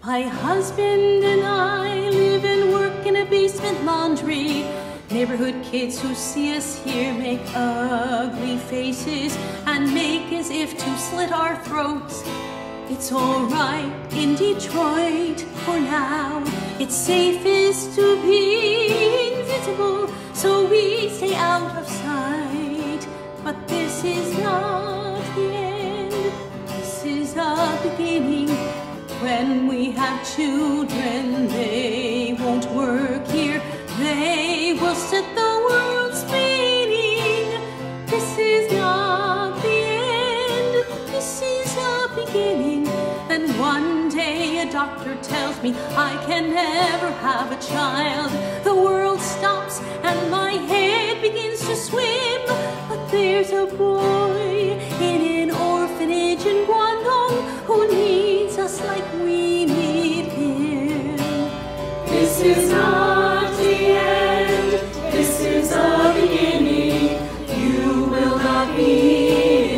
My husband and I live and work in a basement laundry. Neighborhood kids who see us here make ugly faces and make as if to slit our throats. It's all right in Detroit for now. It's safest to be invisible, so we stay out of sight. But this is not the end. This is a beginning. When we have children, they won't work here. They will set the world spinning. This is not the end. This is a beginning. Then one day a doctor tells me I can never have a child. The world stops and my head begins to swim. But there's a boy in an orphanage in Guangdong who needs us like we need him. This is not the end. This is a beginning. You will not be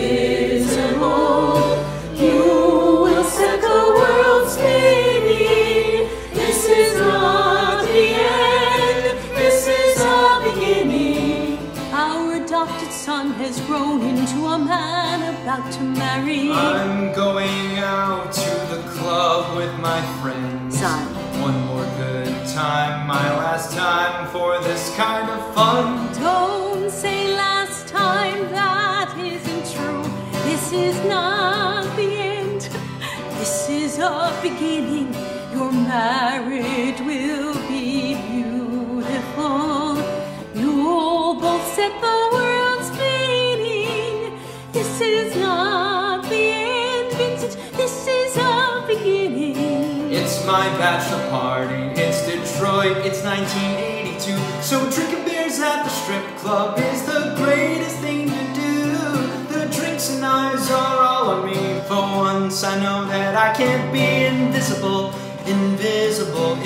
invisible. You will set the world spinning. This is not the end. This is a beginning. Our adopted son has grown into a man about to marry. I'm going out to the club with my friends. Son. One more good time, my last time for this kind of fun. Don't say last time, that isn't true. This is not the end. This is a beginning. Your marriage will be beautiful. You'll both set the world spinning. This is not the end, Vincent. This is a beginning. It's my bachelor party, it's Detroit, it's 1982. So drinking beers at the strip club is the greatest thing to do. The drinks and eyes are all on me. For once I know that I can't be invisible. Invisible,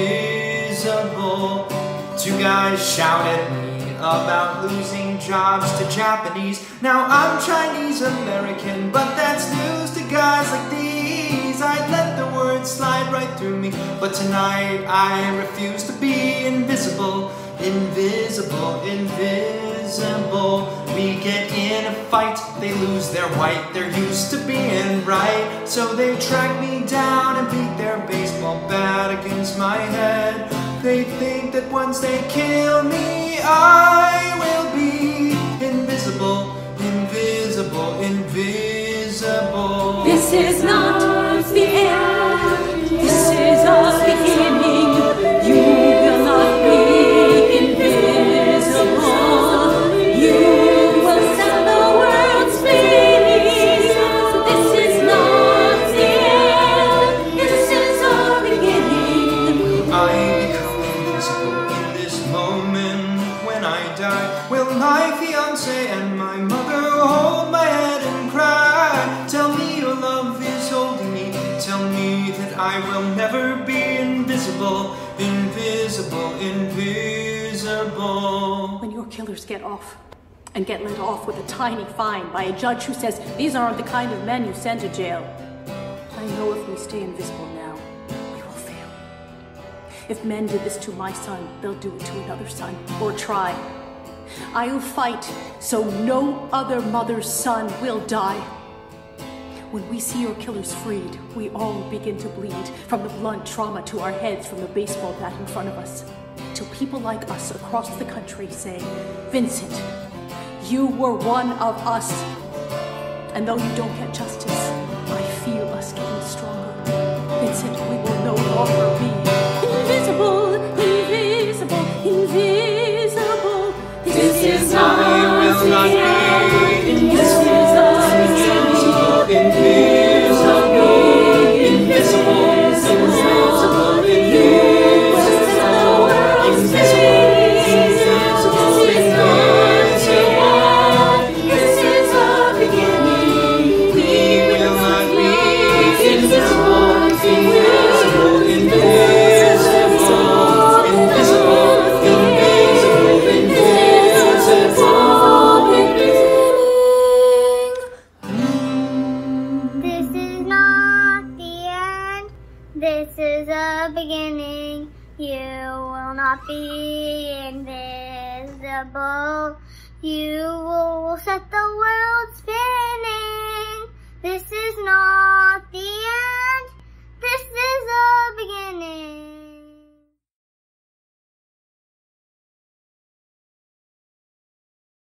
invisible. Two guys shout at me about losing jobs to Japanese. Now I'm Chinese American, but that's news to guys like these. I'd let the words slide right through me, but tonight I refuse to be invisible. Invisible, invisible. We get in a fight, they lose their white. They're used to being right, so they track me down and beat their baseball bat against my head. They think that once they kill me, I will be invisible, invisible, invisible. This is not the end. This is a beginning. You will not be invisible. You will set the world spinning. This is not the end. This is a beginning. I become invisible in this moment when I die. Will my fiance and my mother hold my head and cry? Tell me your love is holding me. Tell me that I will never be invisible. Invisible, invisible. When your killers get off and get let off with a tiny fine by a judge who says these aren't the kind of men you send to jail, I know if we stay invisible now, we will fail. If men did this to my son, they'll do it to another son, or try. I'll fight so no other mother's son will die. When we see your killers freed, we all begin to bleed, from the blunt trauma to our heads from the baseball bat in front of us, till people like us across the country say, Vincent, you were one of us. And though you don't get justice, I feel us getting stronger. Vincent, we will no longer be invisible, invisible, invisible. This is not the end. Invisible, invisible, invisible, invisible. is a beginning. You will not be invisible. You will set the world spinning.